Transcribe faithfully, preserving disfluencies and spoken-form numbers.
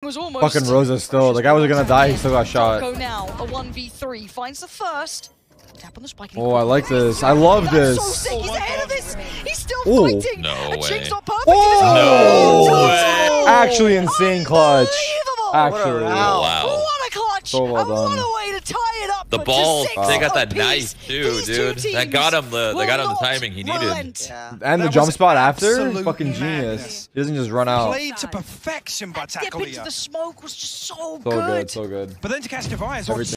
was almost. Fucking Rosa still. The guy wasn't gonna die. He still got shot. Go now. A one v three finds the first. Tap on the spike. Oh, I like this. I love this. So sick. He's ahead of this. He's still Ooh. fighting. No and way. Chink's not perfect. Oh! No way. Actually insane clutch. Unbelievable. Actually. Wow. What a clutch. So well and done. what a way to tie it up. The to ball, six they got that apiece. knife too, These two dude. That teams got him the, will they got him the not timing he needed. relent. Yeah. And the That jump was spot after? absolute Fucking genius. madness. He doesn't just run out. Played to perfection by Dip into the Tacolilla. smoke was just so, So good, so good. But then to catch Device, Everything.